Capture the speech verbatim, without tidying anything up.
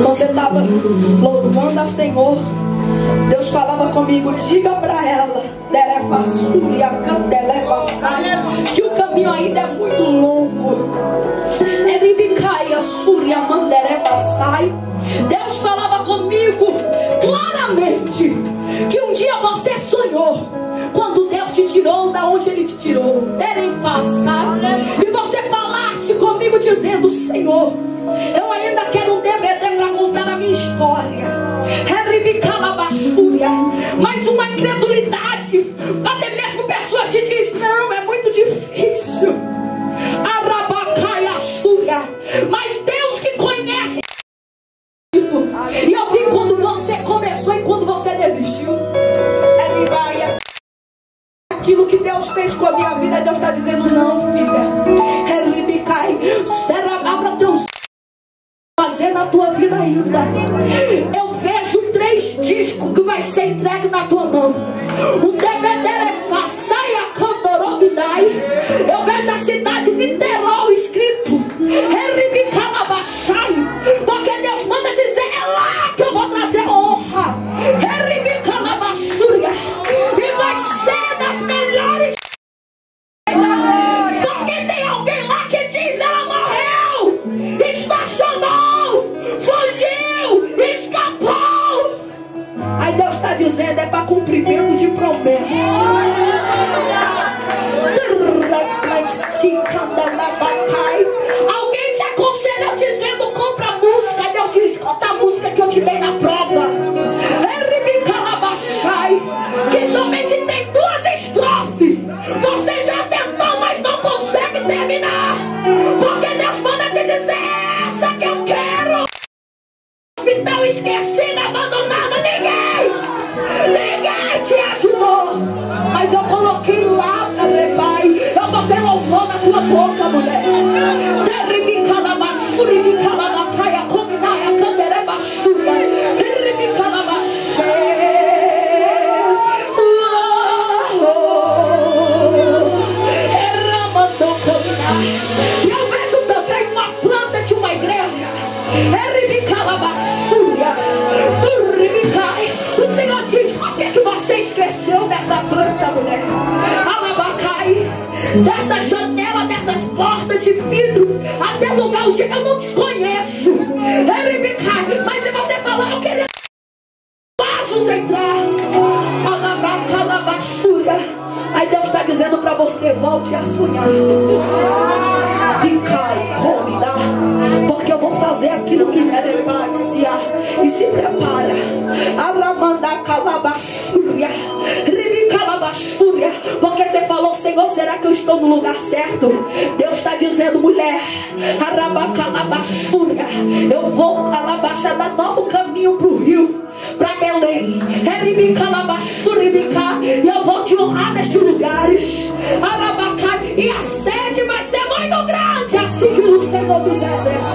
você estava louvando ao Senhor, Deus falava comigo: diga para ela que o caminho ainda é muito longo. Deus falava comigo claramente que um dia você sonhou quando Deus te tirou da onde Ele te tirou, e você falaste comigo dizendo: Senhor, eu ainda quero um D V D para contar a minha história. Mas uma incredulidade, até mesmo pessoa te diz: não, é muito difícil. Mas Deus que conhece. E eu vi quando você começou e quando você desistiu. Aquilo que Deus fez com a minha vida, Deus está dizendo: não, filha. Abra teus fazer na tua vida ainda. Eu vejo três discos que vai ser entregue na tua mão. O D V D é Façaia Candorobidai. Eu vejo a cidade de Niterói escrito Heribicalabachai, porque Deus manda dizer: é lá que eu vou trazer honra. Heribicalabachúria. E vai ser das melhores. Porque tem alguém lá que diz: ela morreu, estacionou, fugiu, escapou. Aí Deus está dizendo: é para cumprimento de promessa. Alguém te aconselha dizendo: compra a música. Deus diz: conta a música que eu te dei na prova, que somente tem duas estrofes. Você já tentou, mas não consegue terminar, porque Deus manda te dizer: é essa que eu quero. Então esquecida, abandonada, ninguém Ninguém te ajudou, mas eu coloquei lá, Pai. Eu botei louvor na tua boca, mulher. E eu vejo também uma planta de uma igreja. O Senhor diz: por que, que você esqueceu dessa planta, mulher? Alabacai, dessa janela, dessas portas de vidro, até lugar onde eu não te conheço. Mas se você falar: eu queria vasos entrar. Alabacalabachúria. Aí Deus está dizendo para você: volte a sonhar. Ficai, come, dá. Porque eu vou fazer aquilo que é de praxia. E se prepara. Aramanda calabachúria. Ribicalabachúria. Porque você falou: Senhor, será que eu estou no lugar certo? Deus está dizendo: mulher, arabacalabachúria, eu vou alabaixar, dar novo caminho para o rio, para Belém. E eu vou te honrar nestes lugares. E a sede vai ser muito grande, assim diz o Senhor dos Exércitos.